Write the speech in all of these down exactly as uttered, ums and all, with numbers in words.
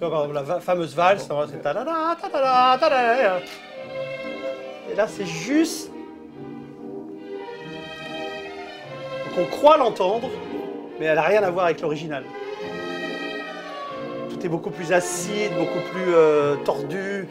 Comme par exemple, la fameuse valse, c'est ta-da-da, ta-da-da, ta-da-da. Et là, c'est juste... Donc on croit l'entendre, mais elle n'a rien à voir avec l'original. Tout est beaucoup plus acide, beaucoup plus euh, tordu.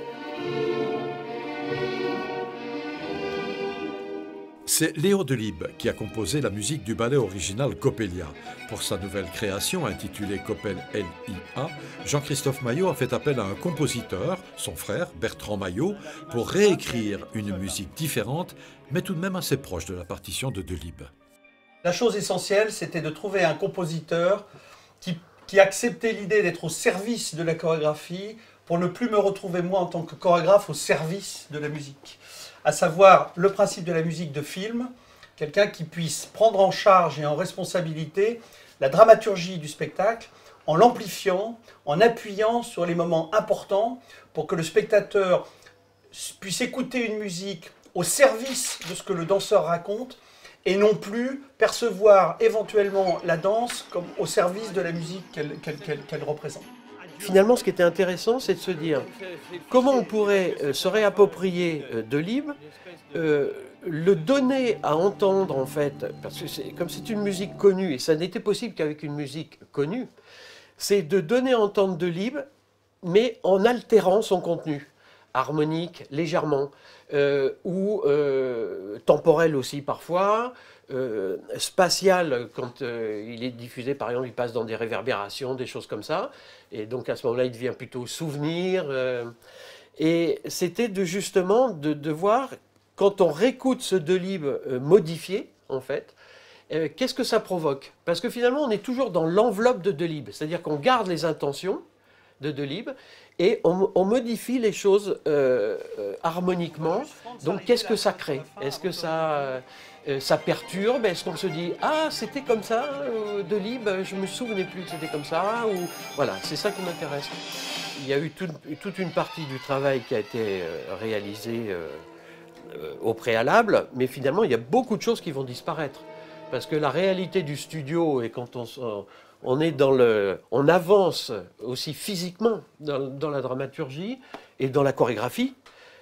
C'est Léo Delibes qui a composé la musique du ballet original Coppelia. Pour sa nouvelle création intitulée Coppel L I A, Jean-Christophe Maillot a fait appel à un compositeur, son frère Bertrand Maillot, pour réécrire une musique différente, mais tout de même assez proche de la partition de Delibes. La chose essentielle, c'était de trouver un compositeur qui, qui acceptait l'idée d'être au service de la chorégraphie pour ne plus me retrouver moi en tant que chorégraphe au service de la musique. À savoir le principe de la musique de film, quelqu'un qui puisse prendre en charge et en responsabilité la dramaturgie du spectacle en l'amplifiant, en appuyant sur les moments importants pour que le spectateur puisse écouter une musique au service de ce que le danseur raconte et non plus percevoir éventuellement la danse comme au service de la musique qu'elle qu'elle, qu'elle, qu'elle représente. Finalement, ce qui était intéressant, c'est de se dire comment on pourrait euh, se réapproprier euh, Delibes, euh, le donner à entendre en fait, parce que comme c'est une musique connue, et ça n'était possible qu'avec une musique connue, c'est de donner à entendre Delibes, mais en altérant son contenu, harmonique, légèrement, euh, ou euh, temporel aussi parfois, euh, spatial, quand euh, il est diffusé, par exemple, il passe dans des réverbérations, des choses comme ça, et donc à ce moment-là, il devient plutôt souvenir. Euh, et c'était de, justement de, de voir, quand on réécoute ce Delibes euh, modifié, en fait, euh, qu'est-ce que ça provoque? Parce que finalement, on est toujours dans l'enveloppe de Delibes, c'est-à-dire qu'on garde les intentions de Delibes, et on, on modifie les choses euh, euh, harmoniquement. Donc qu'est-ce que ça crée? Est-ce que ça, euh, ça perturbe? Est-ce qu'on se dit « Ah, c'était comme ça, euh, Delibes, je ne me souvenais plus que c'était comme ça » ou voilà, c'est ça qui m'intéresse. Il y a eu tout, toute une partie du travail qui a été euh, réalisée euh, euh, au préalable, mais finalement, il y a beaucoup de choses qui vont disparaître. Parce que la réalité du studio, et quand on... On, est dans le, on avance aussi physiquement dans, dans la dramaturgie et dans la chorégraphie.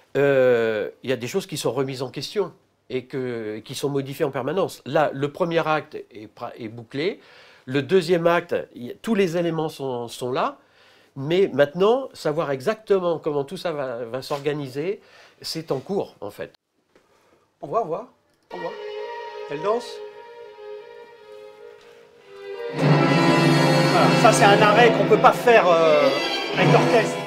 Euh, il y a des choses qui sont remises en question et que, qui sont modifiées en permanence. Là, le premier acte est, est bouclé. Le deuxième acte, il, tous les éléments sont, sont là. Mais maintenant, savoir exactement comment tout ça va, va s'organiser, c'est en cours, en fait. On voit, on voit, on voit. Elle danse. Voilà, ça c'est un arrêt qu'on ne peut pas faire euh, avec l'orchestre.